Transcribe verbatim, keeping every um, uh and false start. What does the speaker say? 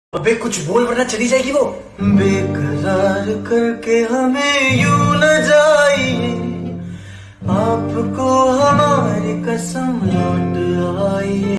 अबे कुछ बोल वरना चली जाएगी वो। बेकरार करके हमें यूं न जाइए, आपको हमारी कसम लौट आइए।